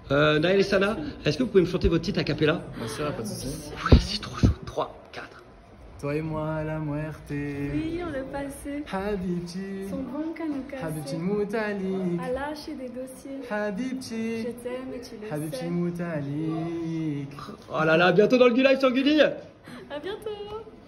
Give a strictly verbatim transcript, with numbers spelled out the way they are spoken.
Euh, Naël et Sana, est-ce que vous pouvez me chanter votre titre a cappella? Bien sûr, pas de soucis. Ouais, c'est trop chaud. trois, quatre. Toi et moi, la muerte. Oui, on le passé. Habibti. Son bon canon Habibti cassé. Moutalik. À lâcher des dossiers. Habibti. Je t'aime et tu le Habibti sais. Moutalik. Oh là là, bientôt dans le Gulive sur Gulli. À bientôt.